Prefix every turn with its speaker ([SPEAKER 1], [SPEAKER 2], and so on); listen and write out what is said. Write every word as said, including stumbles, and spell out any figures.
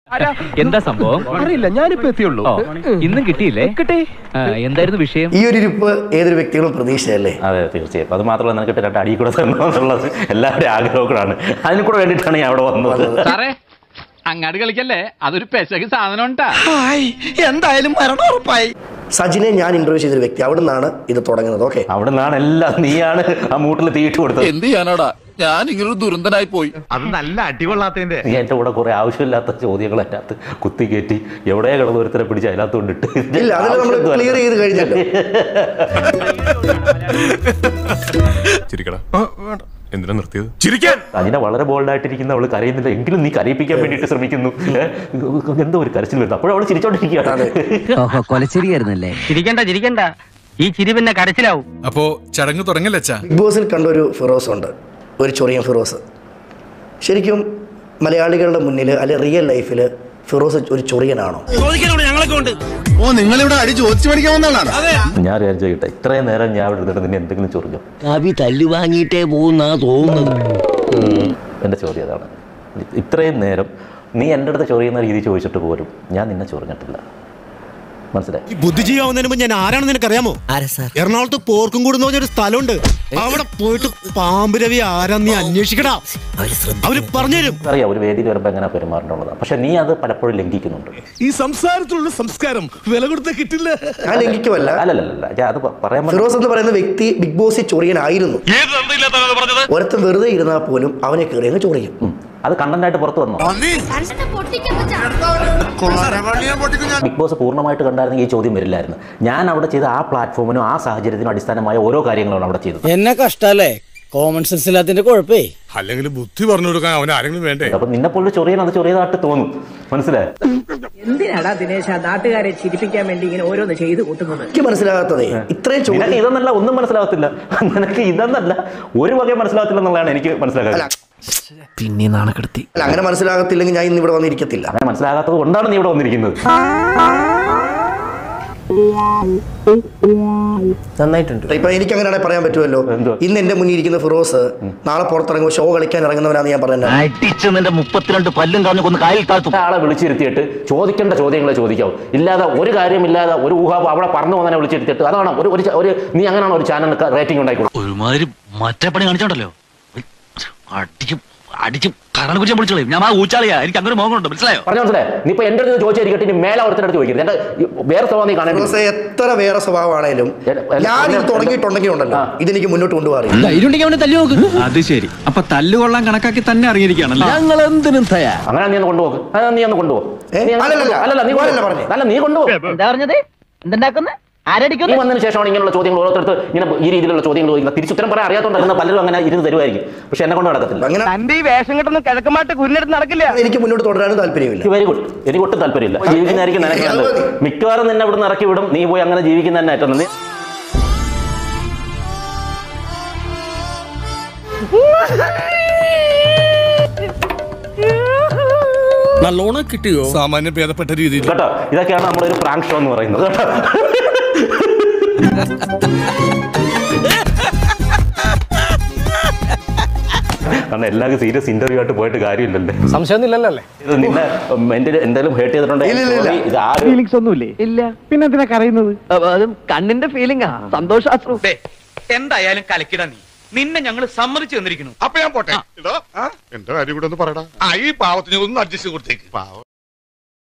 [SPEAKER 1] എന്താ സംഭവം
[SPEAKER 2] അറിയില്ല, ഞാനിപ്പോ എത്തിയുള്ളൂ.
[SPEAKER 1] ഇന്നും കിട്ടിയില്ലേ? കിട്ടി. എന്തായിരുന്നു വിഷയം?
[SPEAKER 3] ഈ ഒരു ഇരിപ്പ് ഏതൊരു വ്യക്തികളും പ്രതീക്ഷയല്ലേ?
[SPEAKER 4] അതെ, തീർച്ചയായും. അത് മാത്രമല്ല, നിനക്കിട്ട് രണ്ട് അടി കൂടെ തരണമെന്നുള്ളത് എല്ലാവരുടെയും ആഗ്രഹങ്ങളാണ്. അതിന് കൂടെ വേണ്ടിയിട്ടാണ് ഞാൻ അവിടെ വന്നത്.
[SPEAKER 1] സാറേ, അങ്ങാട് കളിക്കല്ലേ, അതൊരു പെശക് സാധനം ഉണ്ടാ.
[SPEAKER 2] എന്തായാലും മരണം ഉറപ്പായി.
[SPEAKER 3] സജിനെ ഞാൻ ഇന്റർവ്യൂ ചെയ്തൊരു വ്യക്തി, അവിടെ നിന്നാണ് ഇത് തുടങ്ങുന്നത്. ഓക്കെ,
[SPEAKER 4] അവിടെ നിന്നാണ് എല്ലാം. നീയാണ് ആ മൂട്ടിൽ തീയിട്ട് കൊടുത്തത്.
[SPEAKER 5] എന്ത് ചെയ്യാനാടാ, ഞാൻ ഇങ്ങനൊരു ദുരന്തനായി പോയി.
[SPEAKER 2] അത് നല്ല അടികൊള്ളാത്തതിന്റെ.
[SPEAKER 4] നീ എന്റെ കൂടെ കുറെ ആവശ്യമില്ലാത്ത ചോദ്യങ്ങൾ എൻ്റെ അകത്ത് കുത്തി കയറ്റി എവിടെയാ കിടന്ന് ഒരുത്തരെ പിടിച്ച് അതിനകത്ത് കൊണ്ടിട്ട്
[SPEAKER 3] ഇല്ല, അതെല്ലാം നമ്മൾ ക്ലിയർ ചെയ്ത് കഴിഞ്ഞല്ലോ.
[SPEAKER 6] ചിരിക്കടാ, എന്തിനാ നിർത്തിയത്? ചിരിക്കാൻ.
[SPEAKER 4] അതിനെ വളരെ ബോൾഡായിട്ടിരിക്കുന്ന അവള് കരയുന്നില്ല, എങ്കിലും നീ കരയിപ്പിക്കാൻ വേണ്ടിയിട്ട് ശ്രമിക്കുന്നു. എന്തോ ഒരു കരച്ചിൽ വരുന്നു, അപ്പോഴും അവള് ചിരിച്ചോണ്ടിരിക്കുകയാണ്.
[SPEAKER 1] കൊലച്ചിരിയായിരുന്നല്ലേ? ചിരിക്കണ്ട ചിരിക്കണ്ട, ഈ ചിരി പിന്നെ കരച്ചിലാവും.
[SPEAKER 6] അപ്പോ ചടങ്ങ് തുടങ്ങല്ലേ?
[SPEAKER 3] ബിഗ് ബോസിൽ കണ്ടൊരു ഫിറോസ് ഉണ്ട്, ഒരു ചൊറിയൻ ഫിറോസ്. ശരിക്കും മലയാളികളുടെ മുന്നിൽ അല്ലെ റിയൽ ലൈഫിൽ ഫിറോസ് ഒരു ചൊറിയനാണോ?
[SPEAKER 5] ഓ, നിങ്ങളിവിടെ അടി ചോദിച്ചു പഠിക്കാൻ വന്നതാണ്.
[SPEAKER 4] ഞാൻ വിചാരിച്ചു കേട്ടെ, ഇത്രയും നേരം ഞാൻ ഇവിടെ ഇരുന്നിട്ട് നിന്നെ എന്തെങ്കിലും ചൊറിഞ്ഞോ?
[SPEAKER 7] കവി തല്ലു വാങ്ങിയിട്ടേ പോകുന്ന തോന്നുന്നത്.
[SPEAKER 4] എൻ്റെ ചോദ്യം അതാണ്. ഇത്രയും നേരം നീ എൻ്റെ അടുത്ത് ചൊറിയുന്ന രീതി ചോദിച്ചിട്ട് പോലും ഞാൻ നിന്നെ ചൊറിഞ്ഞിട്ടില്ല. മനസ്സിലായി?
[SPEAKER 8] ബുദ്ധിജീവാവുന്നതിന് മുമ്പ് ഞാൻ ആരാണെന്ന് നിനക്കറിയാമോ? എറണാകുളത്ത് പോർക്കും കൂടുന്ന പറഞ്ഞൊരു സ്ഥലമുണ്ട്. അവിടെ പോയിട്ട് പാമ്പ് രവി ആരാന്ന് നീ അന്വേഷിക്കടാ, അവര് പറഞ്ഞുതരും.
[SPEAKER 4] അറിയാം ഒരു വേദിയിൽ വരുമ്പോൾ എങ്ങനെ പെരുമാറേണ്ടതാണ്, പക്ഷെ നീ അത് പലപ്പോഴും ലംഘിക്കുന്നുണ്ട്.
[SPEAKER 8] ഈ സംസാരത്തിലുള്ള സംസ്കാരം വില കൊടുത്ത കിട്ടില്ല.
[SPEAKER 3] ഞാൻ ലംഘിക്കുമല്ല.
[SPEAKER 4] അല്ലല്ല, ഞാൻ അത് പറയാൻ.
[SPEAKER 3] ഫിറോസ് എന്ന് പറയുന്ന വ്യക്തി ബിഗ് ബോസിൽ ചൊറിയനായിരുന്നു. ഒരുത്തൻ വെറുതെ ഇരുന്നാൽ പോലും അവനെ കയറി അങ്ങ് ചൊറിയും.
[SPEAKER 4] അത് കണ്ടന്റായിട്ട് പുറത്തു വന്നു. ബിഗ് ബോസ് പൂർണ്ണമായിട്ട് കണ്ടായിരുന്നെങ്കിൽ ഈ ചോദ്യം വരില്ലായിരുന്നു. ഞാൻ അവിടെ ചെയ്ത ആ പ്ലാറ്റ്ഫോമിനും ആ സാഹചര്യത്തിനും അടിസ്ഥാനമായ ഓരോ കാര്യങ്ങളാണ് അവിടെ ചെയ്തത്.
[SPEAKER 7] എന്നെ കഷ്ടല്ലേ, കോമൺ സെൻസ് ഇല്ലാത്തിന്റെ കുഴപ്പേ.
[SPEAKER 6] അല്ലെങ്കിൽ ബുദ്ധി പറഞ്ഞു കൊടുക്കാൻ അവൻ ആരെങ്കിലും വേണ്ടേ?
[SPEAKER 4] അപ്പൊ നിന്നെ പോലെ ചൊറിയാൻ അത് ചൊറിയതായിട്ട് തോന്നും. മനസ്സിലായി?
[SPEAKER 9] എന്തിനാടാ ദിനേശ നാട്ടുകാരെ ചിരിപ്പിക്കാൻ വേണ്ടി ഇങ്ങനെ ഓരോന്ന് ചെയ്ത് കൂട്ടുന്നത്?
[SPEAKER 3] എനിക്ക് മനസ്സിലാകാത്തതേ ഇത്രയും ചോദ്യം.
[SPEAKER 4] ഇതെന്നല്ല, ഒന്നും മനസ്സിലാകത്തില്ല. നിനക്ക് ഇതെന്നല്ല ഒരു വകയും മനസ്സിലാകത്തില്ല എന്നുള്ളതാണ് എനിക്ക് മനസ്സിലാക്കുന്നത്.
[SPEAKER 7] പിന്നെ നാണക്കെടുത്തി.
[SPEAKER 3] അല്ല, അങ്ങനെ മനസ്സിലാകത്തില്ലെങ്കിൽ ഞാൻ ഇന്ന് ഇവിടെ വന്നിരിക്കത്തില്ല.
[SPEAKER 4] അങ്ങനെ മനസ്സിലാകാത്തത് കൊണ്ടാണ് നീ ഇവിടെ വന്നിരിക്കുന്നത്.
[SPEAKER 7] നന്നായിട്ടുണ്ട്.
[SPEAKER 3] ഇപ്പൊ എനിക്ക് അങ്ങനെ പറയാൻ പറ്റുമല്ലോ. ഇന്ന് എന്റെ മുന്നിൽ ഇരിക്കുന്ന ഫിറോസ് നാളെ പുറത്തിറങ്ങുമ്പോൾ ഷോ കളിക്കാൻ ഇറങ്ങുന്നവരാണ് ഞാൻ പറയുന്നത്.
[SPEAKER 1] അടിച്ച് നിന്റെ മുപ്പത്തിരണ്ട് പല്ലും കളഞ്ഞു കൊന്ന് കായൽ താഴ്ത്തും.
[SPEAKER 4] ആളെ വിളിച്ചിരുത്തിയിട്ട് ചോദിക്കേണ്ട ചോദ്യങ്ങളെ ചോദിക്കാവും. ഇല്ലാതെ ഒരു കാര്യമില്ലാതെ ഒരു ഊഹാവ് അവിടെ പറഞ്ഞു പോകുന്നതിനെ വിളിച്ചിരുത്തിയിട്ട് അതാണ് ഒരു ഒരു നീ അങ്ങനെയാണ് ഒരു ചാനൽ റേറ്റിംഗ് ഉണ്ടായിക്കോളും.
[SPEAKER 1] ഒരുമാതിരി മറ്റേ പണി കാണിച്ചോണ്ടല്ലോ, അടിച്ച് അടിച്ച് കരണ കുറിച്ച് വിളിച്ചോളൂ. ഞാൻ ആ ഊച്ചാളിയാ, എനിക്ക് അങ്ങനെ മോഹമുണ്ട്. മനസ്സിലായോ?
[SPEAKER 4] പറഞ്ഞു മനസ്സിലായി? നീ ഇപ്പൊ എന്റെ അടുത്ത് ചോദിച്ചിരിക്കട്ടെ, ഇനി മേലെ ഒരുത്തരടുത്ത് ചോദിക്കരുത്. എന്റെ വേറെ സ്വഭാവം നീ കാണാൻ.
[SPEAKER 3] എത്ര വേറെ സ്വഭാവമാണേലും ഞാൻ ഇത് തുടങ്ങിയിട്ടുണ്ടെങ്കിൽ ഉണ്ടല്ലോ, ഇതെനിക്ക് മുന്നോട്ട് കൊണ്ടുപോകാറില്ല.
[SPEAKER 1] അത് ശരി. അപ്പൊ തല്ലുകൊള്ളാൻ കണക്കാക്കി തന്നെ അറിഞ്ഞിരിക്കുകയാണല്ലോ. ഞങ്ങൾ എന്തിനും തയ്യാ.
[SPEAKER 4] അങ്ങനെ നീ ഒന്ന് കൊണ്ടുപോകും. നീ ഒന്ന് കൊണ്ടുപോകും. അല്ലല്ല, നീ പറഞ്ഞു. അല്ല, നീ കൊണ്ടുപോകും.
[SPEAKER 9] എന്താ പറഞ്ഞത്? എന്തുണ്ടാക്കുന്ന
[SPEAKER 4] നീ വന്നതിന് ശേഷമാണ് ഇങ്ങനെയുള്ള ചോദ്യങ്ങൾ ഓരോരുത്തർക്ക് ഇങ്ങനെ ഈ രീതിയിലുള്ള ചോദ്യങ്ങൾ ചോദിക്കുന്നത്. തിരിച്ചുത്തരം പറയാൻ അറിയാത്തതുകൊണ്ടാണ് പലരും അങ്ങനെ ഇരുന്ന് തരുമായിരിക്കും. പക്ഷെ എന്നെ കൊണ്ട് നടക്കത്തില്ല.
[SPEAKER 9] തന്റെ ഈ വേഷം കെട്ടൊന്നും കിഴക്കമായിട്ട് കുരിനെടുത്ത് നടക്കില്ല.
[SPEAKER 3] എനിക്ക് മുന്നോട്ട് തുടരാനും താല്പര്യമില്ല.
[SPEAKER 4] Very good. എനിക്ക് ഒട്ടും താല്പര്യമില്ല. ജീവിക്കുന്നതായിരിക്കും നിനക്ക് നല്ലത്. മിക്കവാറും നിന്നെ ഇവിടെ നിന്ന് ഇറക്കി വിടും. നീ പോയി അങ്ങനെ ജീവിക്കുന്ന തന്നെ ഏറ്റവും നല്ലത്.
[SPEAKER 8] നല്ലോണം കിട്ടിയോ? സാമാന്യം ഭേദപ്പെട്ട രീതിയിൽ
[SPEAKER 4] കേട്ടോ. ഇതൊക്കെയാണ് നമ്മളൊരു പ്രാങ്ക് ഷോ എന്ന് പറയുന്നത്. കേട്ടോ. കാരണം എല്ലാവർക്കും സീരിയസ് ഇന്റർവ്യൂ ആയിട്ട് പോയിട്ട് കാര്യമില്ലല്ലേ?
[SPEAKER 7] സംശയമൊന്നുമില്ലല്ലോ.
[SPEAKER 4] ഇത് നിന്നെ എന്തെങ്കിലും ഹേർട്ട് ചെയ്തിട്ടുണ്ടെങ്കിൽ
[SPEAKER 9] ഫീലിങ്സ് ഒന്നുമില്ലേ? ഇല്ല. പിന്നെ എന്തിനാ കരയുന്നത്? അതും കണ്ണിന്റെ ഫീലിംഗാ, സന്തോഷാശ്രു.
[SPEAKER 1] എന്തായാലും കലക്കിടാ നീ. നിന്നെ ഞങ്ങൾ സമ്മതിച്ചു തന്നിരിക്കുന്നു.
[SPEAKER 6] അപ്പൊ ഞാൻ പോട്ടെ. എന്റെ കാര്യം കൂടെ ഒന്ന് പറയടാ. ഈ പാവത്തിന് ഒന്ന് അഡ്ജസ്റ്റ് കൊടുത്തേക്ക്. പാവം.